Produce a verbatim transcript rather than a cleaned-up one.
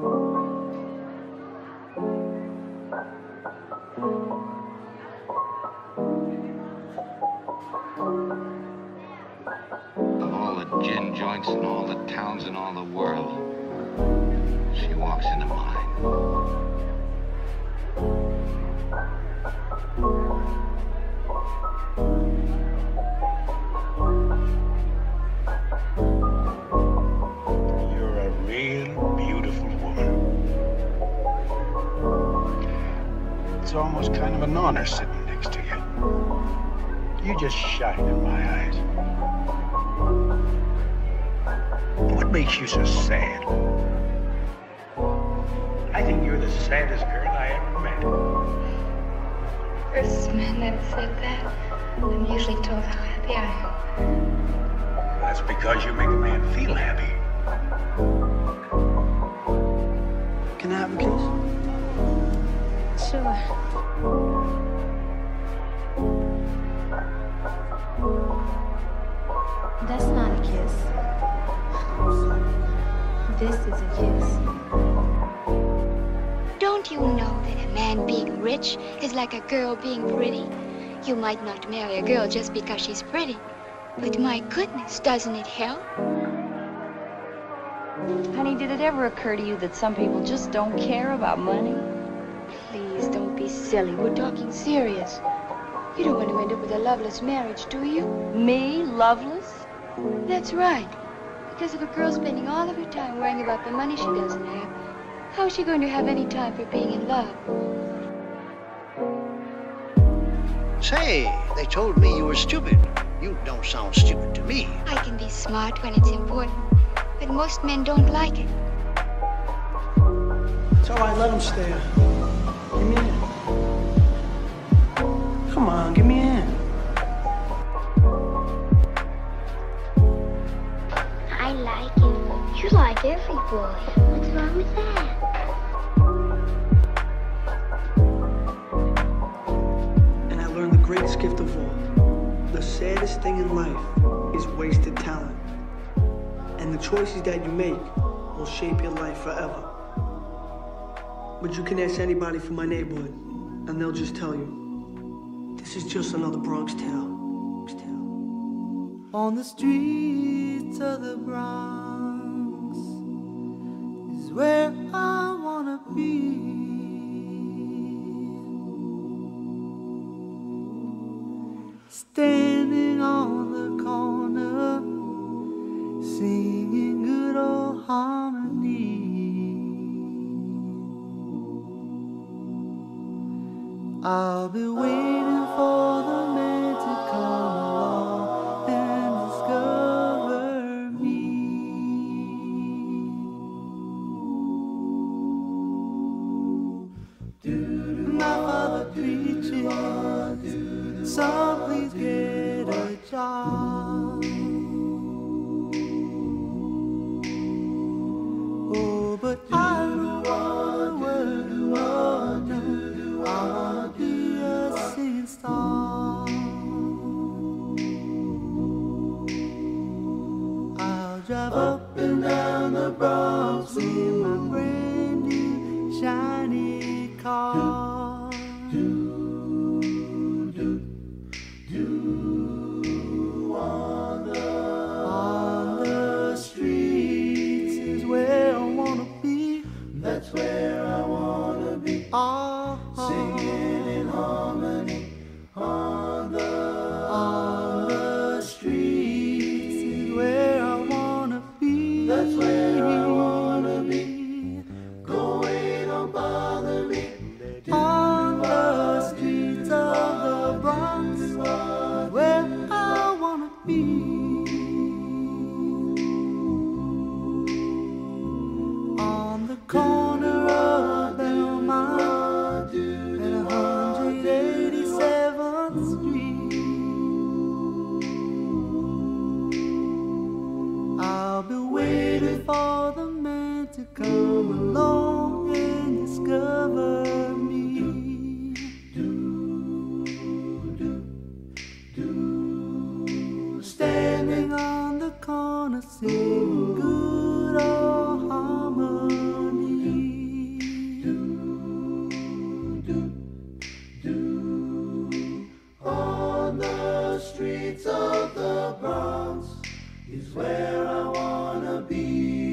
All the gin joints in all the towns in all the world. She walks into mine. You're a real beautiful woman. It's almost kind of an honor sitting next to you. You just shine in my eyes. What makes you so sad? I think you're the saddest girl I ever met. First man that said that. I'm usually told how happy I am. That's because you make a man feel happy. Can I have a kiss? Sure. That's not a kiss. This is a kiss. Don't you know that a man being rich is like a girl being pretty? You might not marry a girl just because she's pretty. But my goodness, doesn't it help? Honey, did it ever occur to you that some people just don't care about money? Please don't be silly. We're talking serious. You don't want to end up with a loveless marriage, do you? Me? Loveless? That's right. Because if a girl's spending all of her time worrying about the money she doesn't have, how is she going to have any time for being in love? Say, they told me you were stupid. You don't sound stupid to me. I can be smart when it's important, but most men don't like it. It's all right, let him stay. Give me a hand. Come on, give me a hand. I like it. You like every boy. What's wrong with that? And I learned the greatest gift of all. The saddest thing in life is wasted talent. And the choices that you make will shape your life forever. But you can ask anybody from my neighborhood, and they'll just tell you, this is just another Bronx tale. Bronx tale. On the streets of the Bronx is where I wanna be. Standing on the corner, singing good old harmony. I'll be waiting for the man to come along and discover me. My father preaches, son, please get a job. Oh, but I don't wanna work or do. I wanna be a singing star. I'll drive up and down the Bronx in my brand new shiny car. Do, do, do, on the, on the streets is where I wanna be. That's where I wanna be. Oh, singing in harmony on the, on the streets is where I wanna be. That's where I wanna be. Go away, don't bother me. On the streets of the Bronx is where I wanna be. On the corner of Belmont and one eighty-seventh Street, I'll be waiting for the man to come along and discover me. Do, do, do. Standing on the corner singing good old harmony. is where I wanna be.